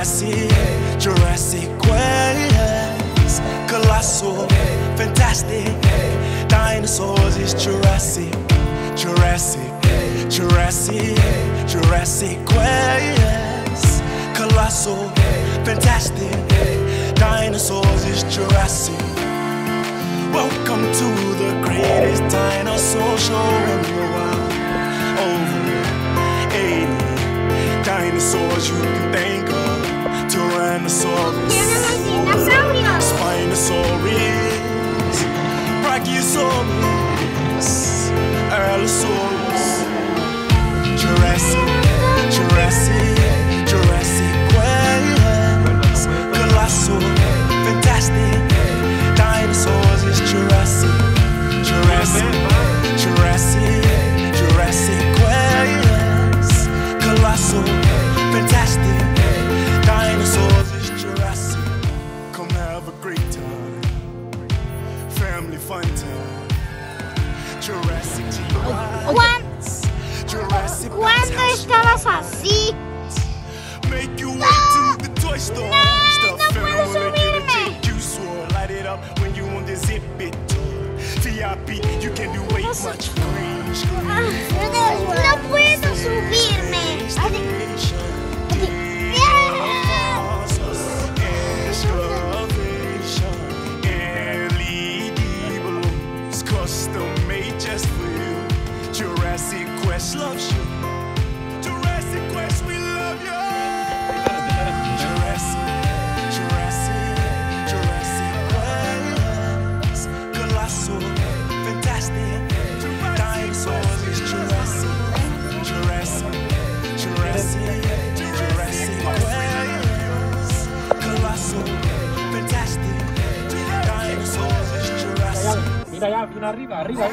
Jurassic, Jurassic Quest, colossal, fantastic. Dinosaurs is Jurassic, Jurassic, Jurassic, Jurassic Quest, colossal, fantastic. Dinosaurs is Jurassic. Welcome to the greatest dinosaur show in the world. Over 80 dinosaurs you can think of. Tyrannosaurus, Spinosaurus, Brachiosaurus, Allosaurus. Jurassic, Jurassic, Jurassic Quest, colossal, fantastic. Dinosaurs is Jurassic, Jurassic, Jurassic, Jurassic Quest, colossal, fantastic. Dinosaurs is Jurassic. Come have a great time, family fun time. Jurassic T-Rex, Jurassic. ¿Cuándo estabas así? Make you way to the toy store. No puedo subirme. Light it up when you want this zip it tour. VIP, you can do way much green screen. No puedo subirme. LED balloons, custom made just for you. Jurassic Quest loves you. Jurassic Quest, we love you. Jurassic, Jurassic, Jurassic Quest, colossal, fantastic. Dinosaurs is Jurassic, Jurassic, Jurassic, Jurassic Quest, colossal, fantastic. Dinosaurs is Jurassic. Mira ya, viene arriba, arriba.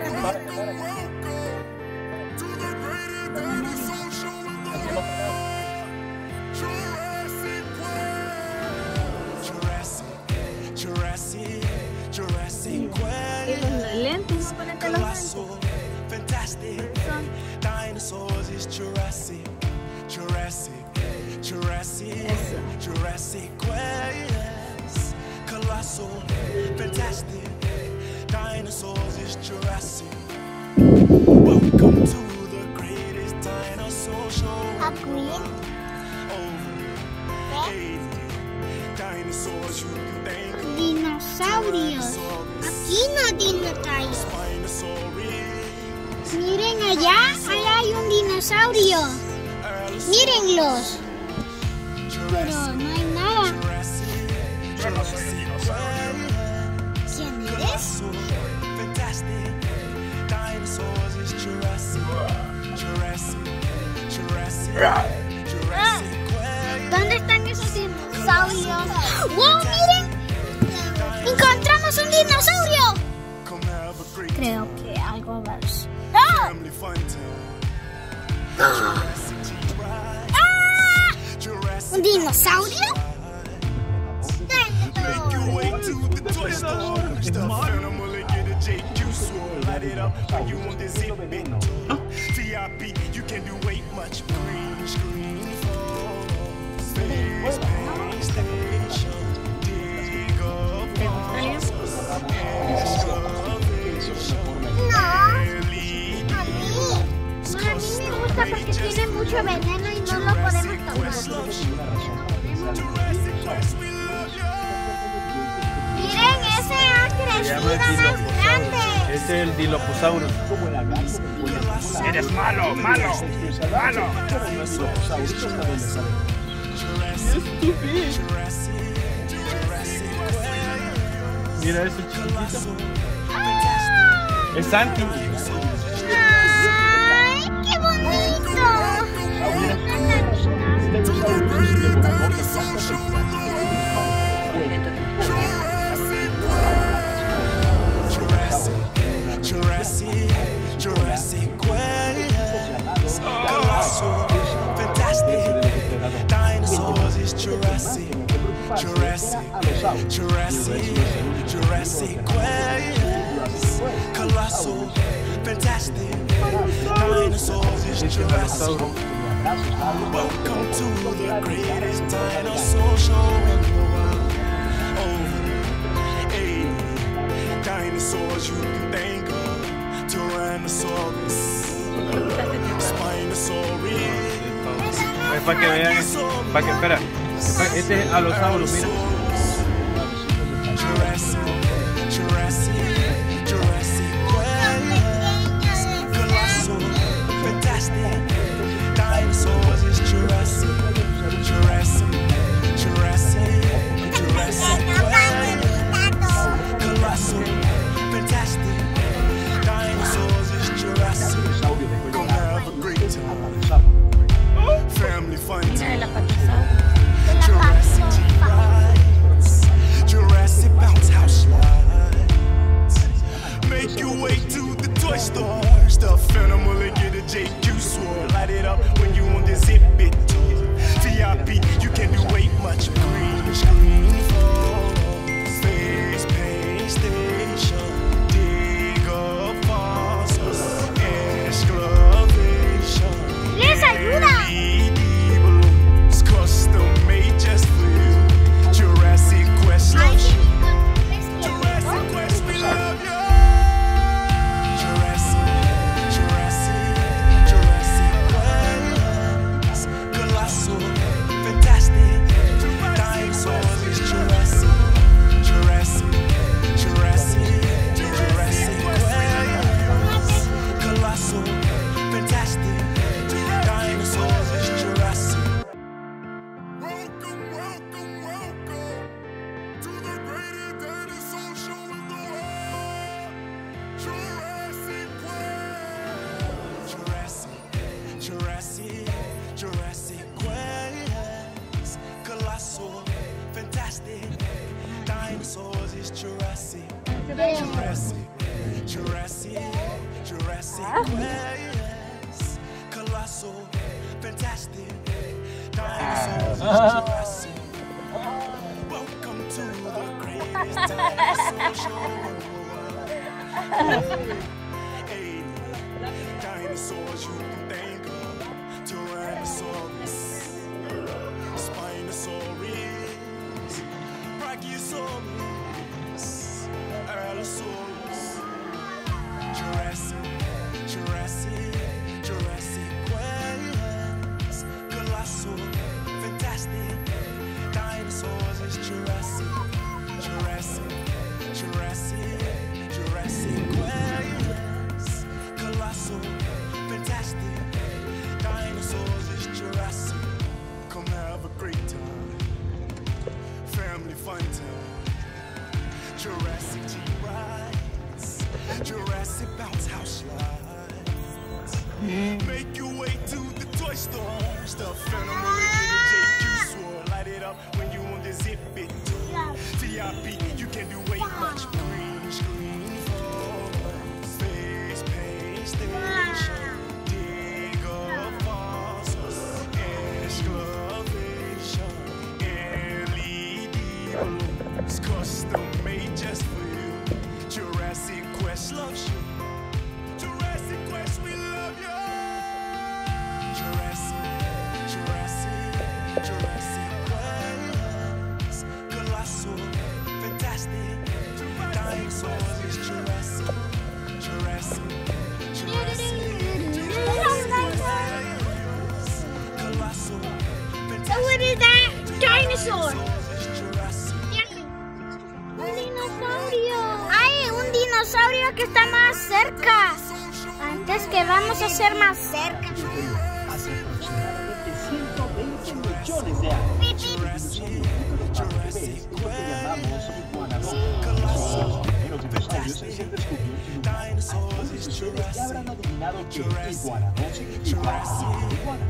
Jurassic, Jurassic Quest, Lentes, ponete los lentes. colossal, fantastic. Dinosaurs is Jurassic, Jurassic, Jurassic, Jurassic Quest, colossal, fantastic. Dinosaurs is Jurassic. Welcome to the greatest dinosaur show. A queen. Over 80 dinosaurs you can think of. Dinosaurios. Aquí no hay dinosaurios. Spinosaurus, Miren allá, allá hay un dinosaurio. Mírenlos. Pero no hay nada. Yo no soy un dinosaurio. ¿Quién eres? Fantastic. Dinosaurs is Jurassic. Jurassic. Jurassic. Jurassic Quest. ¿Dónde están esos dinosaurios? ¡Wow! ¡Miren! ¡Encontramos un dinosaurio! Come have a great Creo que algo va a ver. family fun time. Jurassic T-Rex. Jurassic. ¿Un dinosaurio? Make your way to the toy store. Stuff animal and get a JQ sword. Light it up when you want this zip it tour. VIP, you can do way much green screen photos. Space station. Dig up fossils. No. A mí me gusta porque tiene mucho veneno y no lo podemos tomar. Miren, ese ha crecido más grande. Este es el Dilophosaurus. Eres malo, malo, malo. Mira ese chiquitito. Es Santi. ¡Ay, qué bonito! Jurassic, Jurassic Quest, colossal, fantastic. Dinosaurs is Jurassic, Jurassic, Jurassic, Jurassic Quest, colossal, fantastic. Dinosaurs is Jurassic. Welcome to the greatest dinosaur show in the world. Oh, hey, dinosaurs you can think of: Tyrannosaurus, Spinosaurus. Es para que vean, para que, espera, este es Allosaurus, mira. Jurassic, colossal, fantastic. Dinosaurs is Jurassic, colossal, fantastic. Dinosaurs is Jurassic. Gonna have a great time. Family fun time. Jurassic rides, Jurassic bounce house slides. Make your way to the toy store. Stuff animal and get a JQ sword. Light it up when you on the zip it tour. VIP, you can do way much. Green screen for space paint station. Dig up fossils, excavation. ¡Les ayuda! It's custom made just for you. Jurassic Quest loves you. Jurassic Quest, we love you. Jurassic Quest. Colossal, fantastic. Dinosaurs is Jurassic Quest. Colossal, fantastic. Dinosaurs is Jurassic. Welcome to the greatest dinosaur show in the world. Jurassic Quest. Colossal, fantastic. Dinosaurs is Jurassic. Jurassic Quest. Colossal, fantastic. Dinosaurs is Jurassic. Welcome to the greatest dinosaur show in the world. Hey, dinosaurs you can think of: Tyrannosaurus, Spinosaurus, Brachiosaurus, Allosaurus. Jurassic Quest. Colossal, fantastic. Dinosaurs is Jurassic Quest. Colossal, fantastic. Dinosaurs is Jurassic. Come have a great time. Family fun time. Jurassic G-Rides. Jurassic bounce house slides. Make your way to the toy store. Stuff animal and get a JQ sword. Light it up when you on the zip it tour. VIP, you can do way much. Green screen for space paint station. Dig up fossils, excavation. LED balloons, custom made just for you. Jurassic Quest loves you. Jurassic Quest, we love you. Jurassic Quest. Colossal, fantastic. Dinosaurs is Jurassic. Colossal, So what is that dinosaur? Un dinosaurio. ¡Ay, un dinosaurio que está más cerca! Antes que vamos a ser más cerca. Hace aproximadamente 120 millones de años. Lo que llamamos iguanodontos. Los primeros dinosaurios se han descubierto en un mar. Algunos de ustedes ya habrán adivinado que iguanodon significa iguana.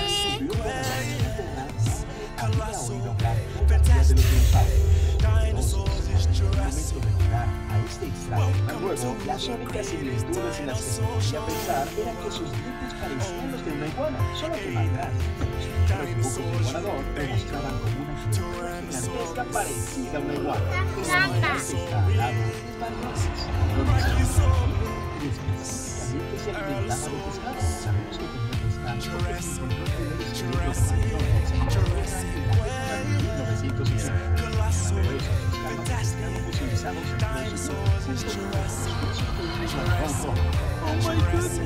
Había oído hablar todavía de los dinosaurios. Entonces, al momento de jugar a este extraño juego, las únicas similitudes en las que se podía pensar eran que sus dientes parecían los de una iguana, solo que más grandes. Los dibujos de iguanodon demostraban como una criatura gigantesca parecida a una iguana. Esta está al lado de varios, donde se también que se alimentaba de pescado. Sabemos que comía pescado porque se encontró el primer esqueleto de Paranauts en Inglaterra en la década de 1960. Pero esos escamas de pescado fosilizados en Estados Unidos se encontraron Oh my goodness.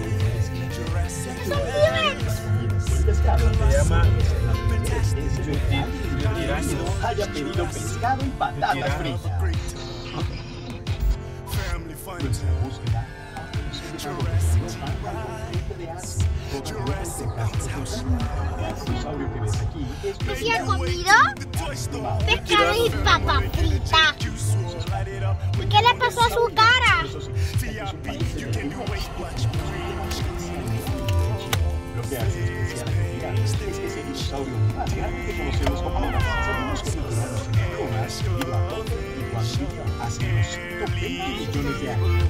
El pescado se llama que no haya pedido pescado y patatas fritas. Nuestra búsqueda ha conocido de Asia. El dinosaurio que ves aquí es ¿Así ha comido? Pescado y papa frita. ¿Y qué le pasó a su cara? Lo que hace especial a Kira es que es el dinosaurio más grande que conocemos como ahora. Sabemos que vivió en los Amazonas debido a todo y cuando vivió hace unos 120 millones de años.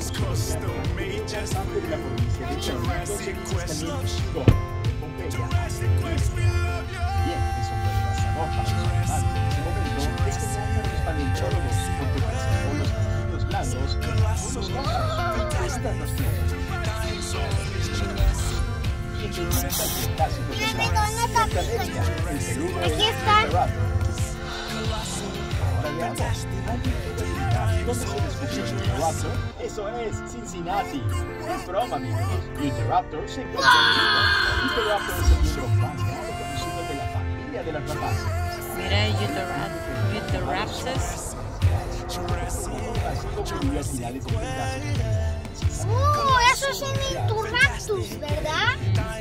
Es parte de la provincia de China, donde existen México, Pompeya. Bien, eso fue devastador para los animales. En ese momento, es que se los paleontólogos porque preservó los castillos blandos en algunos casos. Estas las plantas. Aquí están. ¿Dónde se descubrió el Utahraptor? Eso es, Cincinnati. Es broma, amigos. Utahraptor se encuentra en Utahraptor es el miembro más grande conocido de la familia de las rapaces. Mira, Utahraptor. Eso es un Utahraptor, ¿verdad?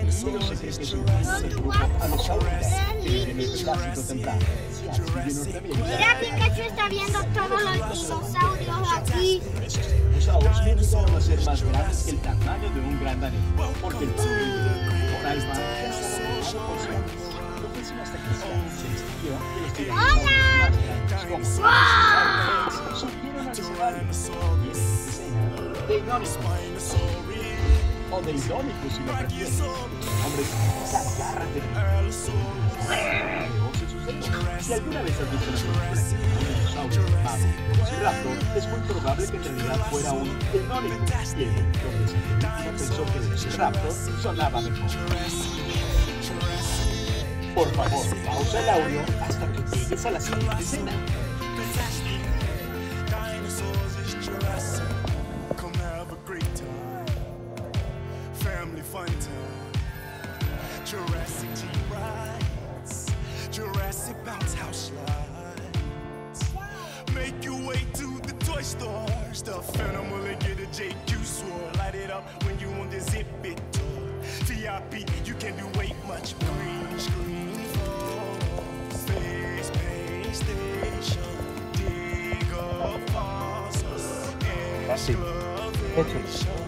Mira, Pikachu está viendo todos los dinosaurios aquí. Esos dinosaurios no llegaron a ser más grandes que el tamaño de un gran danés, porque el coral ya estaba por porciones. No fue sino hasta que se extinguió que los tiranosáurios más grandes como los dinosaurios surgieron al escenario. Y en esta escena, Deinonychus o Deinonychus si lo prefieres. El nombre significa agárrate de mí. Si alguna vez has visto una película de un dinosaurio llamado Velociraptor, es muy probable que en realidad fuera un Deinonychus, y el director de esa película pensó que Velociraptor sonaba mejor. Por favor, pausa el audio hasta que llegues a la siguiente escena. Jurassic Team rides, Jurassic bounce house slides. Make your way to the toy store. Stuff animal and get a JQ sword. Light it up when you want the zip it toy. VIP, you can do way much. Green screen for space station. Dig up fossils. Fácil. Hecho.